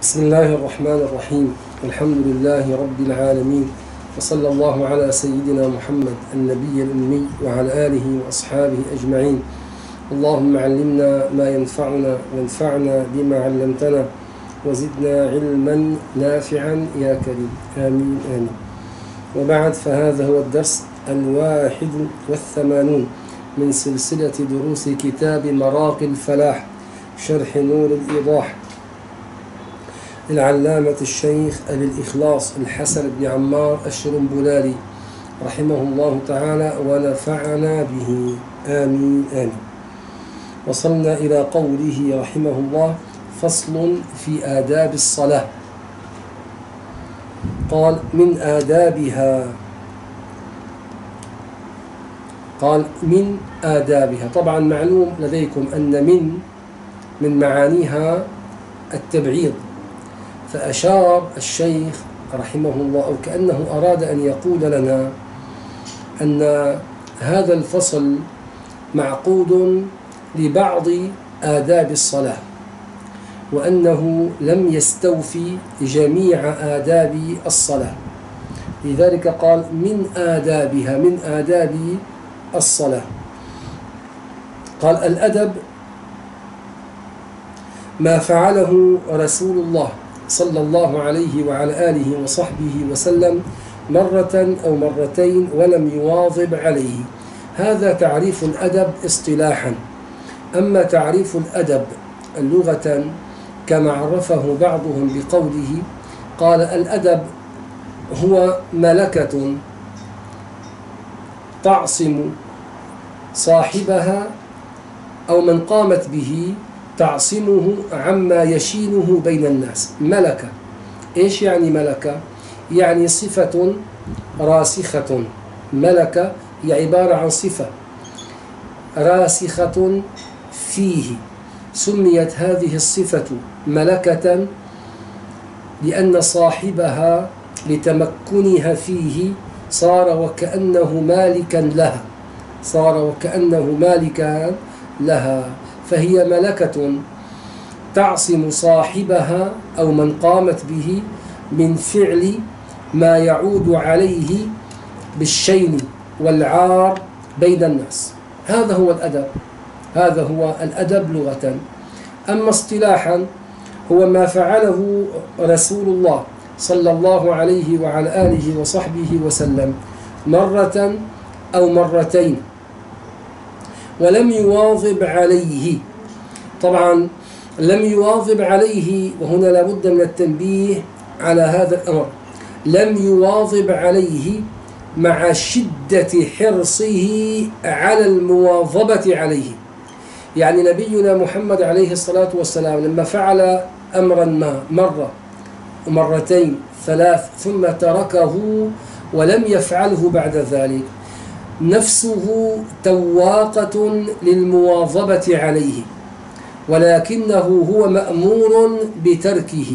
بسم الله الرحمن الرحيم. الحمد لله رب العالمين، وصلى الله على سيدنا محمد النبي الأمي وعلى آله وأصحابه أجمعين. اللهم علمنا ما ينفعنا وانفعنا بما علمتنا وزدنا علما نافعا يا كريم، آمين آمين. وبعد، فهذا هو الدرس 81 من سلسلة دروس كتاب مراقي الفلاح شرح نور الإيضاح العلامة الشيخ أبي الإخلاص الحسن بن عمار الشرنبلالي رحمه الله تعالى ونفعنا به، آمين آمين. وصلنا إلى قوله رحمه الله: فصل في آداب الصلاة. قال: من آدابها. قال: من آدابها. طبعا معلوم لديكم أن من معانيها التبعيض، فأشار الشيخ رحمه الله أو كأنه أراد أن يقول لنا أن هذا الفصل معقود لبعض آداب الصلاة، وأنه لم يستوفي جميع آداب الصلاة، لذلك قال: من آدابها، من آداب الصلاة. قال: الأدب ما فعله رسول الله صلى الله عليه وعلى آله وصحبه وسلم مرة أو مرتين ولم يواظب عليه. هذا تعريف الأدب اصطلاحا. أما تعريف الأدب اللغة كما عرفه بعضهم بقوله: قال: الأدب هو ملكة تعصم صاحبها أو من قامت به تعصمه عما يشينه بين الناس. ملكة، إيش يعني ملكة؟ يعني صفة راسخة. ملكة هي عبارة عن صفة راسخة فيه. سميت هذه الصفة ملكة لأن صاحبها لتمكنها فيه صار وكأنه مالكا لها، صار وكأنه مالكا لها، فهي ملكة تعصم صاحبها أو من قامت به من فعل ما يعود عليه بالشين والعار بين الناس. هذا هو الأدب، هذا هو الأدب لغة. أما اصطلاحا هو ما فعله رسول الله صلى الله عليه وعلى آله وصحبه وسلم مرة أو مرتين ولم يواظب عليه. طبعا لم يواظب عليه، وهنا لابد من التنبيه على هذا الأمر. لم يواظب عليه مع شدة حرصه على المواظبة عليه. يعني نبينا محمد عليه الصلاة والسلام لما فعل أمرا ما مرة ومرتين ثلاث ثم تركه ولم يفعله بعد ذلك، نفسه تواقة للمواظبة عليه، ولكنه هو مأمور بتركه.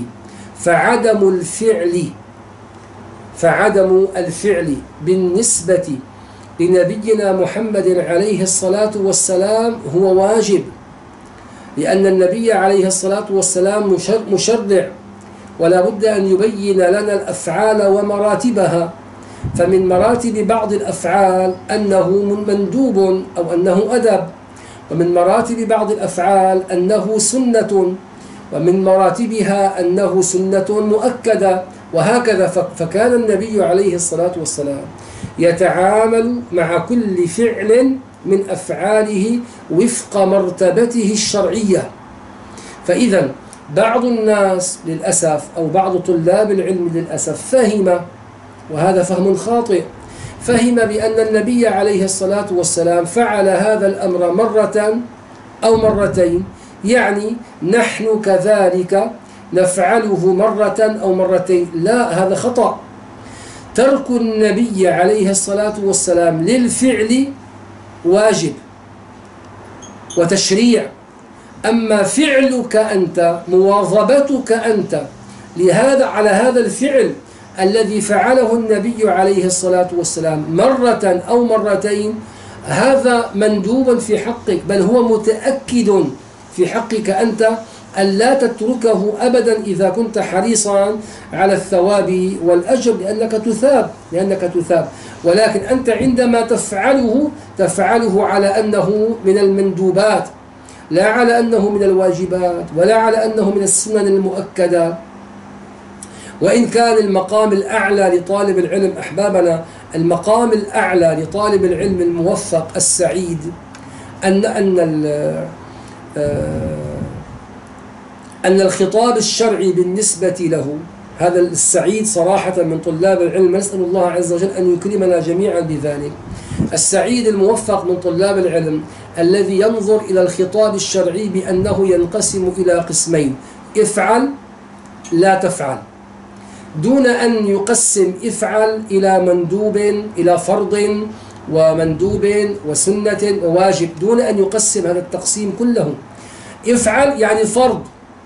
فعدم الفعل بالنسبة لنبينا محمد عليه الصلاة والسلام هو واجب، لأن النبي عليه الصلاة والسلام مشرع، ولا بد أن يبين لنا الأفعال ومراتبها. فمن مراتب بعض الأفعال أنه مندوب أو أنه أدب، ومن مراتب بعض الأفعال أنه سنة، ومن مراتبها أنه سنة مؤكدة، وهكذا. فكان النبي عليه الصلاة والسلام يتعامل مع كل فعل من أفعاله وفق مرتبته الشرعية. فإذا بعض الناس للأسف أو بعض طلاب العلم للأسف فهم، وهذا فهم خاطئ، فهم بأن النبي عليه الصلاة والسلام فعل هذا الأمر مرة أو مرتين، يعني نحن كذلك نفعله مرة أو مرتين. لا، هذا خطأ. ترك النبي عليه الصلاة والسلام للفعل واجب وتشريع، أما فعلك أنت، مواظبتك أنت على هذا الفعل الذي فعله النبي عليه الصلاة والسلام مرة أو مرتين، هذا مندوب في حقك، بل هو متأكد في حقك أنت ألا تتركه أبدا إذا كنت حريصا على الثواب والأجر، لأنك تثاب. ولكن أنت عندما تفعله على أنه من المندوبات، لا على أنه من الواجبات، ولا على أنه من السنن المؤكدة. وإن كان المقام الأعلى لطالب العلم أحبابنا، المقام الأعلى لطالب العلم الموفق السعيد أن الخطاب الشرعي بالنسبة له، هذا السعيد صراحة من طلاب العلم، نسأل الله عز وجل أن يكرمنا جميعا بذلك. السعيد الموفق من طلاب العلم الذي ينظر إلى الخطاب الشرعي بأنه ينقسم إلى قسمين: افعل لا تفعل، دون أن يقسم افعل إلى مندوب، إلى فرض ومندوب وسنة وواجب، دون أن يقسم هذا التقسيم كله. افعل يعني فرض،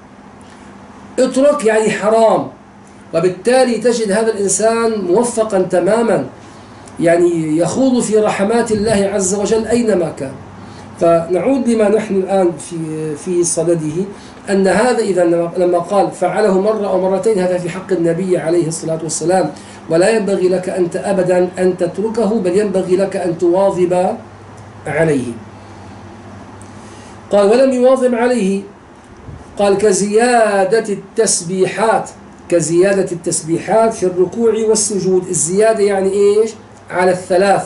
اترك يعني حرام. وبالتالي تجد هذا الإنسان موفقا تماما، يعني يخوض في رحمات الله عز وجل أينما كان. فنعود لما نحن الآن في صدده، أن هذا إذا لما قال فعله مرة أو مرتين، هذا في حق النبي عليه الصلاة والسلام، ولا ينبغي لك أنت أبدا أن تتركه، بل ينبغي لك أن تواظب عليه. قال ولم يواظب عليه، قال كزيادة التسبيحات في الركوع والسجود. الزيادة يعني إيش؟ على الثلاث،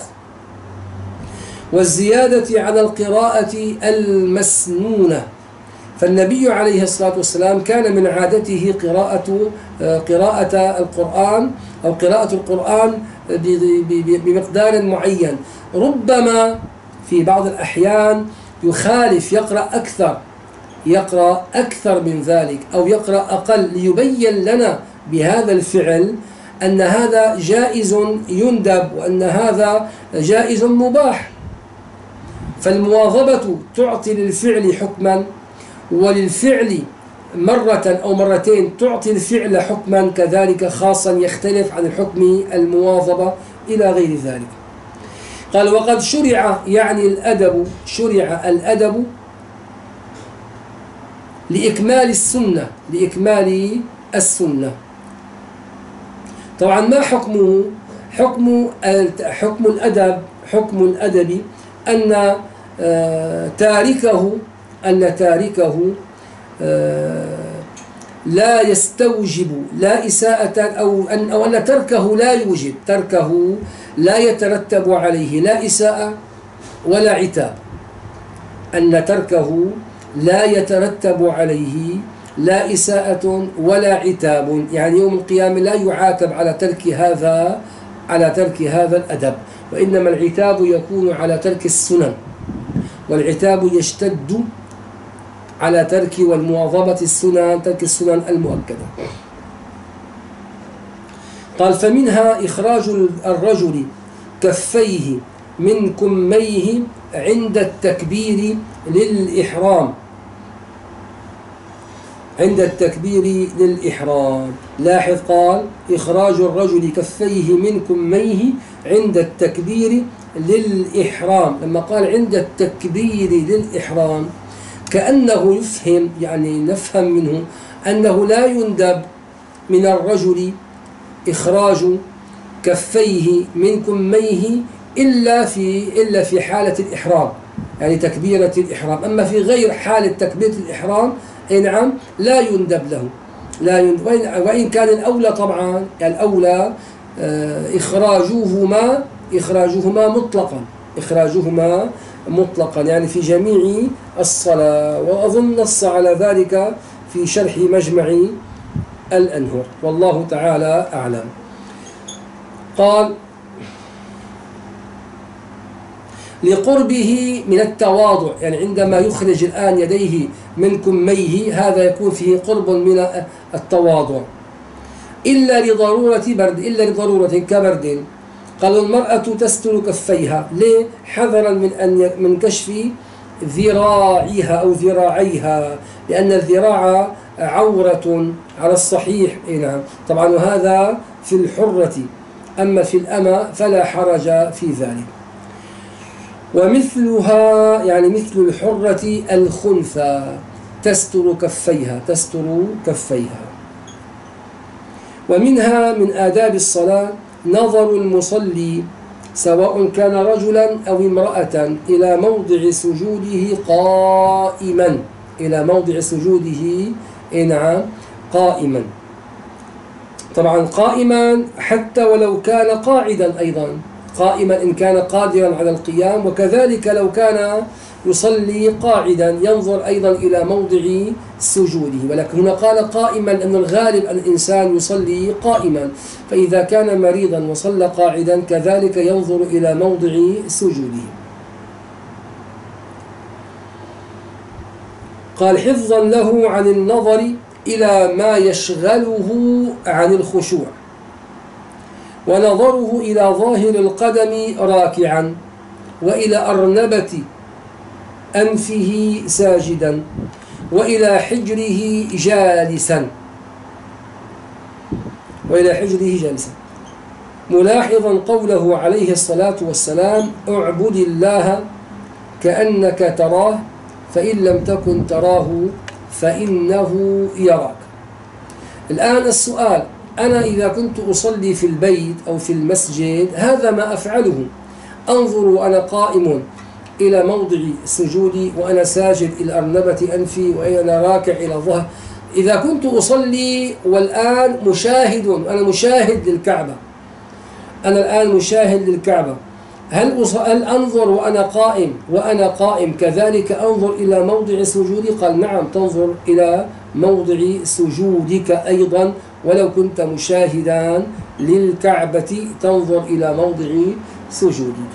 والزيادة على القراءة المسنونة. فالنبي عليه الصلاة والسلام كان من عادته قراءة القرآن، أو قراءة القرآن بمقدار معين. ربما في بعض الأحيان يخالف، يقرأ أكثر من ذلك، أو يقرأ أقل، ليبين لنا بهذا الفعل أن هذا جائز يندب، وأن هذا جائز مباح. فالمواظبة تعطي للفعل حكما، وللفعل مرة أو مرتين تعطي الفعل حكما كذلك خاصا يختلف عن الحكم المواظبة إلى غير ذلك. قال وقد شرع، يعني الأدب، شرع الأدب لإكمال السنة. طبعا ما حكمه؟ حكم الأدب أن تاركه لا يستوجب لا إساءة، أو أن تركه لا يوجب، تركه لا يترتب عليه لا إساءة ولا عتاب، أن تركه لا يترتب عليه لا إساءة ولا عتاب، يعني يوم القيامة لا يعاتب على ترك هذا الأدب، وإنما العتاب يكون على ترك السنن، والعتاب يشتد على ترك والمواظبة السنن، ترك السنن المؤكدة. قال فمنها إخراج الرجل كفيه من كميه عند التكبير للإحرام، لاحظ قال إخراج الرجل كفيه من كميه عند التكبير للإحرام. لما قال عند التكبير للإحرام كأنه يفهم، يعني نفهم منه أنه لا يندب من الرجل إخراج كفيه من كميه إلا في حالة الإحرام، يعني تكبيرة الإحرام. أما في غير حالة تكبيرة الإحرام أي نعم لا يندب له، وإن كان الأولى طبعا، الأولى إخراجهما مطلقا، يعني في جميع الصلاة. وأظن نص على ذلك في شرح مجمع الأنهر، والله تعالى أعلم. قال لقربه من التواضع، يعني عندما يخرج الآن يديه من كميه هذا يكون فيه قرب من التواضع، إلا لضرورة كبرد. قالوا المرأة تستر كفيها، ليه؟ حذرا من كشف ذراعها أو ذراعيها، لأن الذراع عورة على الصحيح. نعم طبعا، وهذا في الحرة، أما في الأمة فلا حرج في ذلك. ومثلها يعني مثل الحرة الخنثى، تستر كفيها، تستر كفيها. ومنها من آداب الصلاة نظر المصلي سواء كان رجلا أو امرأة إلى موضع سجوده قائما، إلى موضع سجوده نعم قائما. طبعا قائما حتى ولو كان قاعدا أيضا، قائما إن كان قادرا على القيام، وكذلك لو كان يصلي قاعدا ينظر أيضا إلى موضع سجوده. ولكن هنا قال قائما أن الغالب أن الإنسان يصلي قائما، فإذا كان مريضا وصلى قاعدا كذلك ينظر إلى موضع سجوده. قال حفظا له عن النظر إلى ما يشغله عن الخشوع، ونظره إلى ظاهر القدم راكعا، وإلى أرنبة أنفه ساجدا، وإلى حجره جالسا، وإلى حجره جالسا، ملاحظا قوله عليه الصلاة والسلام اعبد الله كأنك تراه فإن لم تكن تراه فإنه يراك. الآن السؤال، أنا إذا كنت أصلي في البيت أو في المسجد هذا ما أفعله، أنظر وأنا قائم إلى موضع سجودي، وأنا ساجد إلى أرنبة أنفي، وأنا راكع إلى ظهر. إذا كنت أصلي والآن مشاهد، أنا مشاهد للكعبة، أنا الآن مشاهد للكعبة، هل أنظر وأنا قائم كذلك أنظر إلى موضع سجودي؟ قال نعم، تنظر إلى موضع سجودك أيضا ولو كنت مشاهدا للكعبة، تنظر إلى موضع سجودك.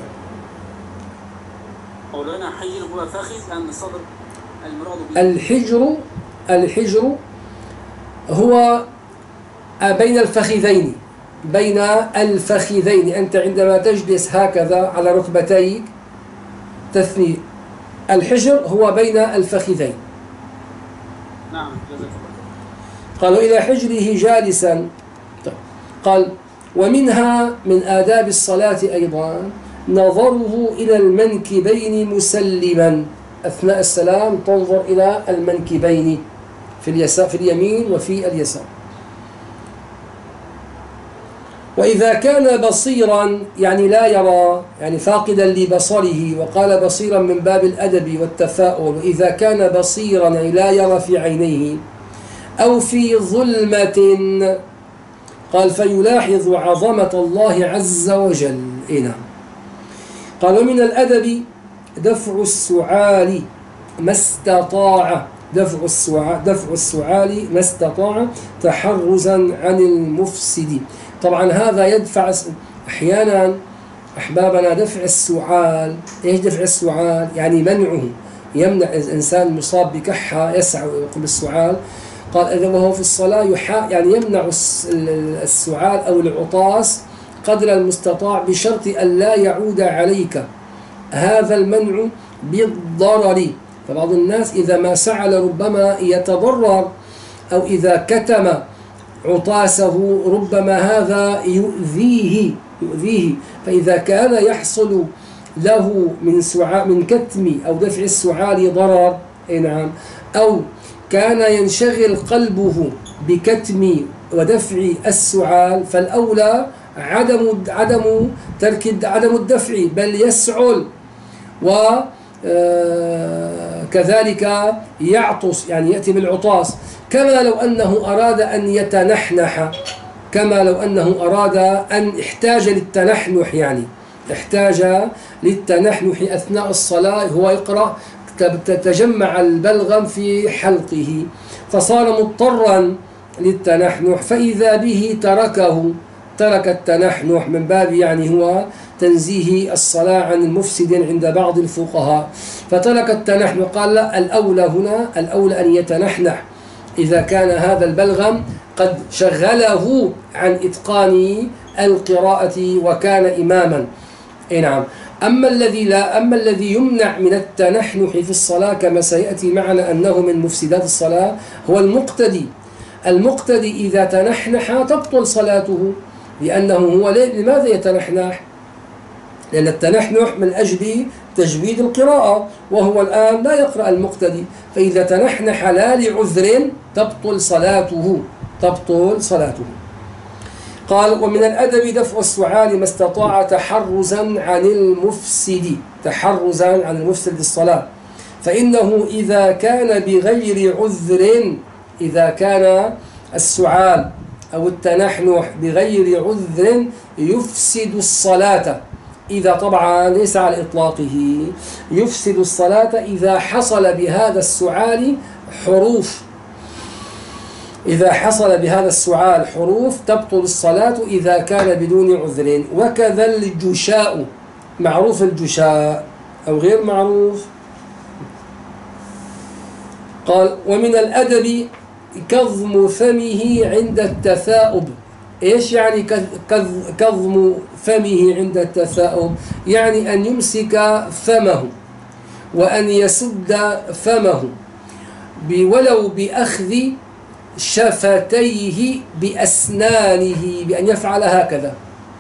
مولانا حجر هو فخذ أم الصدر المراد به؟ الحجر هو بين الفخذين، بين الفخذين. أنت عندما تجلس هكذا على ركبتيك تثني، الحجر هو بين الفخذين. نعم جزاك الله. قالوا إلى حجره جالسا. قال ومنها من آداب الصلاة أيضا نظره إلى المنكبين مسلما، أثناء السلام تنظر إلى المنكبين في اليسار، في اليمين وفي اليسار. وإذا كان بصيرا يعني لا يرى، يعني فاقدا لبصره، وقال بصيرا من باب الأدب والتفاؤل، وإذا كان بصيرا يعني لا يرى في عينيه، أو في ظلمة قال فيلاحظ عظمة الله عز وجل. نعم. قال ومن الأدب دفع السعال ما استطاع، دفع السعال ما استطاع تحرزا عن المفسد. طبعا هذا يدفع أحيانا أحبابنا دفع السعال. إيش دفع السعال؟ يعني منعه، يمنع الإنسان مصاب بكحة يسعى يقوم بالسعال. قال إذا وهو في الصلاة يعني يمنع السعال أو العطاس قدر المستطاع بشرط أن لا يعود عليك هذا المنع بالضرر. فبعض الناس إذا ما سعل ربما يتضرر، أو إذا كتم عطاسه ربما هذا يؤذيه. فإذا كان يحصل له من كتم أو دفع السعال ضرر، نعم، أو كان ينشغل قلبه بكتم ودفع السعال، فالأولى عدم الدفع، بل يسعل وكذلك يعطس، يعني يأتي بالعطاس، كما لو أنه أراد أن يتنحنح، كما لو أنه أراد أن احتاج للتنحنح، يعني احتاج للتنحنح أثناء الصلاة، هو يقرأ تجمع البلغم في حلقه فصار مضطرا للتنحنح، فإذا به ترك التنحنح من باب يعني هو تنزيه الصلاة عن المفسد عند بعض الفقهاء، فترك التنحنح. قال لا، الأولى أن يتنحنح إذا كان هذا البلغم قد شغله عن إتقان القراءة وكان إماما. نعم. أما الذي يمنع من التنحنح في الصلاة كما سيأتي معنا أنه من مفسدات الصلاة هو المقتدي إذا تنحنح تبطل صلاته، لأنه هو لماذا يتنحنح؟ لأن التنحنح من أجل تجويد القراءة، وهو الآن لا يقرأ المقتدي، فإذا تنحنح لا لعذر تبطل صلاته، تبطل صلاته. قال: ومن الأدب دفع السعال ما استطاع تحرزا عن المفسد، تحرزا عن المفسد الصلاة، فإنه إذا كان بغير عذر، إذا كان السعال أو التنحنح بغير عذر يفسد الصلاة، إذا طبعا ليس على إطلاقه، يفسد الصلاة إذا حصل بهذا السعال حروف، إذا حصل بهذا السعال حروف تبطل الصلاة إذا كان بدون عذر. وكذا الجشاء، معروف الجشاء أو غير معروف؟ قال: ومن الأدب كظم فمه عند التثاؤب. إيش يعني كظم فمه عند التثاؤب؟ يعني أن يمسك فمه وأن يسد فمه ولو بأخذ شفتيه بأسنانه، بأن يفعل هكذا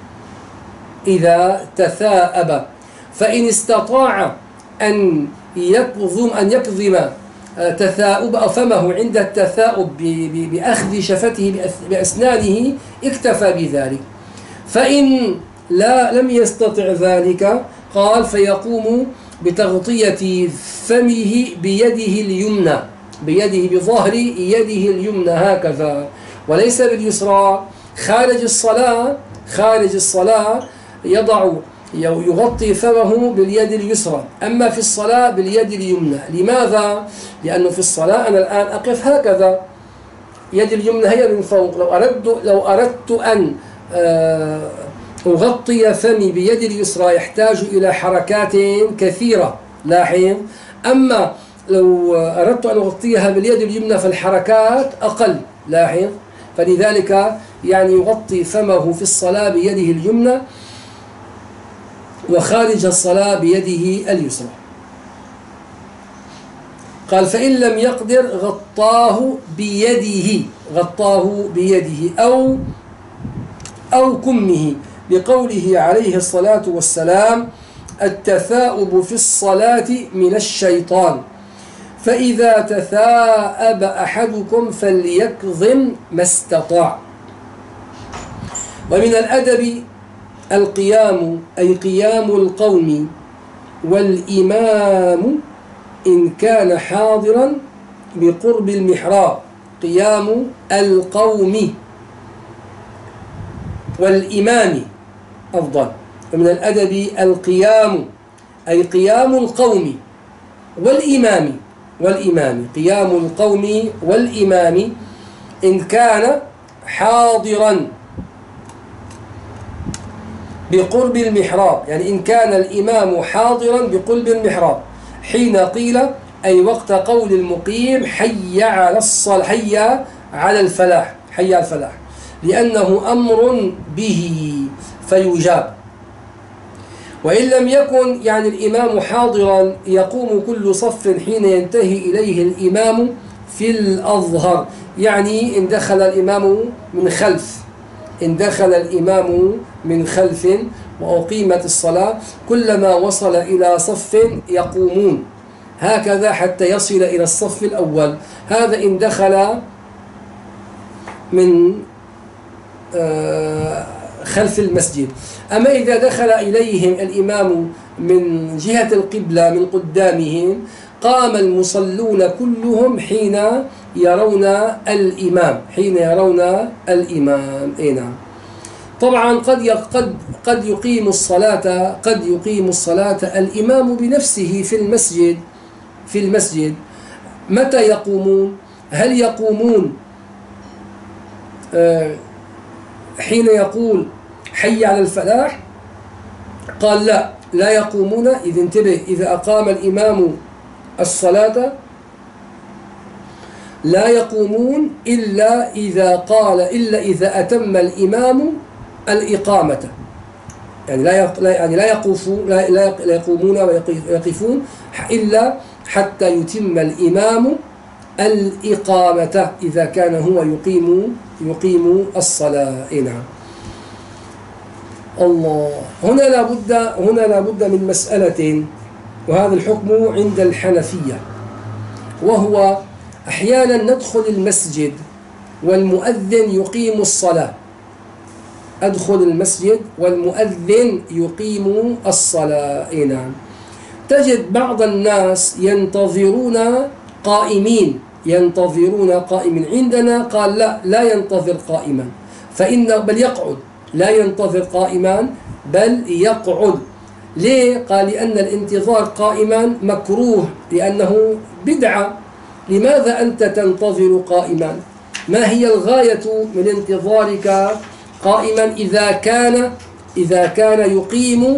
إذا تثاءب. فإن استطاع أن يكظم تثاؤب أو فمه عند التثاؤب بأخذ شفته بأسنانه اكتفى بذلك. فإن لم يستطع ذلك قال: فيقوم بتغطية فمه بيده اليمنى، بيده بظهر يده اليمنى هكذا، وليس باليسرى. خارج الصلاة يغطي فمه باليد اليسرى، أما في الصلاة باليد اليمنى. لماذا؟ لأنه في الصلاة أنا الآن أقف هكذا، يد اليمنى هي من فوق. لو أردت أن أغطي فمي بيد اليسرى يحتاج إلى حركات كثيرة، لاحظ. أما لو أردت أن أغطيها باليد اليمنى فالحركات أقل، لاحظ. فلذلك يعني يغطي فمه في الصلاة بيده اليمنى، وخارج الصلاة بيده اليسرى. قال: فإن لم يقدر غطاه بيده أو كمه، لقوله عليه الصلاة والسلام: التثاؤب في الصلاة من الشيطان، فإذا تثاءب أحدكم فليكظم ما استطاع. ومن الأدب القيام، أي قيام القوم والإمام إن كان حاضرا بقرب المحراب، قيام القوم والإمام أفضل. ومن الأدب القيام، أي قيام القوم والإمام، قيام القوم والإمام إن كان حاضرا بقرب المحراب، يعني إن كان الإمام حاضرا بقرب المحراب حين قيل، أي وقت قول المقيم: حي على الصلاة، حي على الفلاح، حي على الفلاح، لأنه أمر به فيجاب. وإن لم يكن يعني الإمام حاضرا يقوم كل صف حين ينتهي إليه الإمام في الأظهر، يعني إن دخل الإمام من خلف وأقيمت الصلاة، كلما وصل إلى صف يقومون هكذا حتى يصل إلى الصف الأول. هذا إن دخل من خلف المسجد. أما إذا دخل إليهم الإمام من جهة القبلة من قدامهم، قام المصلون كلهم حين يرون الإمام. نعم. طبعا قد يقيم الصلاة الإمام بنفسه في المسجد. متى يقومون؟ هل يقومون حين يقول حي على الفلاح؟ قال لا يقومون. إذ انتبه، إذا أقام الإمام الصلاة لا يقومون إلا إذا أتم الإمام الإقامة، يعني لا يقومون ويقفون إلا حتى يتم الإمام الإقامة، إذا كان هو يقيم الصلاة. نعم. الله، هنا لابد من مسألة، وهذا الحكم عند الحنفية، وهو أحيانا ندخل المسجد والمؤذن يقيم الصلاة، أدخل المسجد والمؤذن يقيم الصلاة. نعم. تجد بعض الناس ينتظرون قائمين، عندنا قال لا ينتظر قائما، بل يقعد، لا ينتظر قائما بل يقعد. ليه؟ قال لأن الانتظار قائما مكروه، لأنه بدعة. لماذا أنت تنتظر قائما؟ ما هي الغاية من انتظارك قائما إذا كان يقيم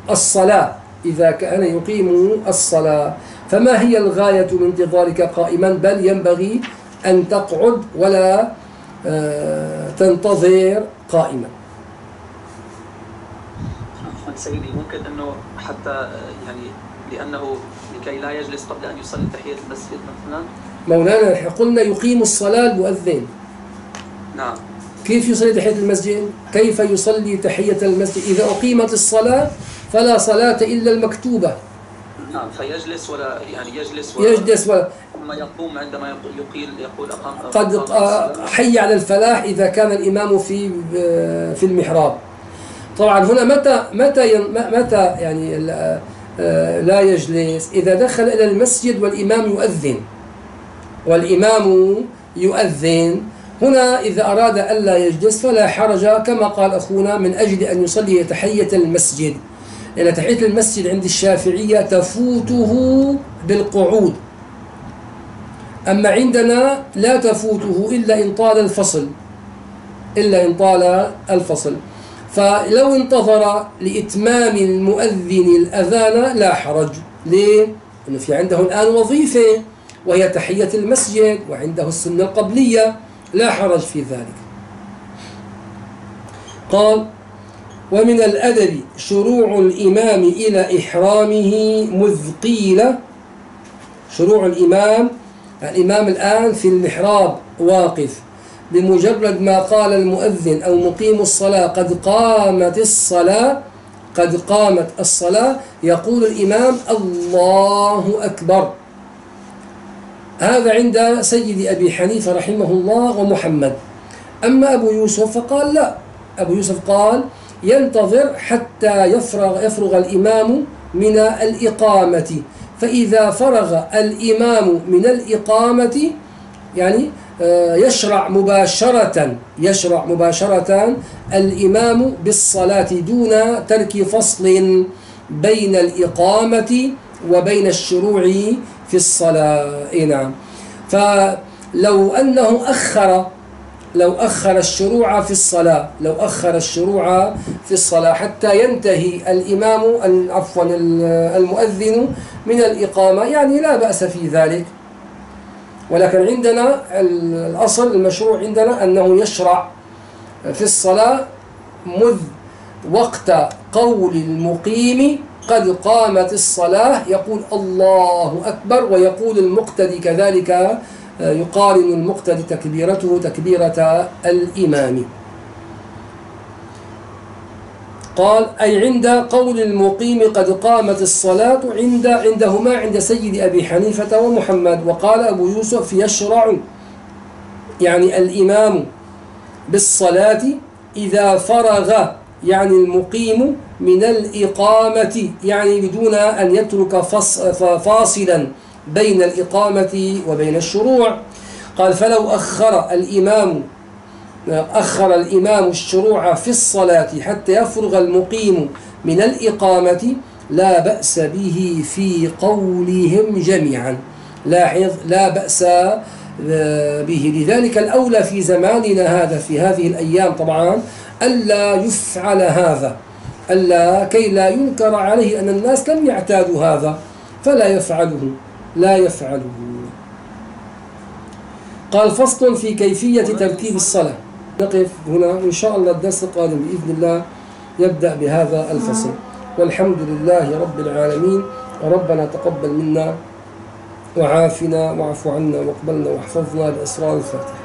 الصلاة؟ فما هي الغاية من انتظارك قائما؟ بل ينبغي أن تقعد ولا تنتظر قائما. سيدي، ممكن أنه حتى يعني لأنه لكي لا يجلس قبل أن يصلي تحية المسجد مثلا. مولانا قلنا يقيم الصلاة المؤذن. نعم. كيف يصلي تحية المسجد؟ كيف يصلي تحية المسجد؟ إذا أقيمت الصلاة فلا صلاة إلا المكتوبة. نعم، فيجلس ولا يعني يجلس ولا ثم يقوم عندما يقول قد حي على الفلاح إذا كان الإمام في المحراب. طبعا هنا متى يعني لا يجلس؟ إذا دخل إلى المسجد والإمام يؤذن. هنا إذا أراد ألا يجلس فلا حرج، كما قال أخونا، من أجل أن يصلي تحية المسجد، لأن تحية المسجد عند الشافعية تفوته بالقعود، أما عندنا لا تفوته إلا إن طال الفصل. فلو انتظر لإتمام المؤذن الأذان لا حرج. ليه؟ لأنه في عنده الآن وظيفة وهي تحية المسجد، وعنده السنة القبلية، لا حرج في ذلك. قال: ومن الأدب شروع الإمام إلى إحرامه مذ قيل. شروع الإمام الآن في المحراب واقف، بمجرد ما قال المؤذن أو مقيم الصلاة قد قامت الصلاة يقول الإمام الله أكبر. هذا عند سيد أبي حنيفة رحمه الله ومحمد. أما أبو يوسف فقال لا، أبو يوسف قال ينتظر حتى يفرغ الإمام من الإقامة، فإذا فرغ الإمام من الإقامة يعني يشرع مباشرة الإمام بالصلاة دون ترك فصل بين الإقامة وبين الشروع في الصلاة. نعم. فلو أنه أخر الشروع في الصلاة حتى ينتهي المؤذن من الإقامة، يعني لا بأس في ذلك. ولكن عندنا الأصل المشروع عندنا أنه يشرع في الصلاة مذ وقت قول المقيم قد قامت الصلاة يقول الله أكبر، ويقول المقتدي كذلك، يقارن المقتدي تكبيرته تكبيرة الإمام. قال أي عند قول المقيم قد قامت الصلاة عندهما عند سيد أبي حنيفة ومحمد. وقال أبو يوسف يشرع يعني الإمام بالصلاة إذا فرغ يعني المقيم من الإقامة، يعني بدون أن يترك فاصلا بين الإقامة وبين الشروع. قال فلو أخر الإمام الشروع في الصلاة حتى يفرغ المقيم من الإقامة لا بأس به في قولهم جميعا. لاحظ، لا بأس به. لذلك الأولى في زماننا هذا في هذه الأيام طبعا ألا يفعل هذا، كي لا ينكر عليه أن الناس لم يعتادوا هذا فلا يفعله. قال فصل في كيفية ترتيب الصلاة. نقف هنا إن شاء الله، الدرس القادم بإذن الله يبدأ بهذا الفصل. والحمد لله رب العالمين. ربنا تقبل منا وعافنا واعف عنا واقبلنا واحفظنا بأسرار الفاتحة.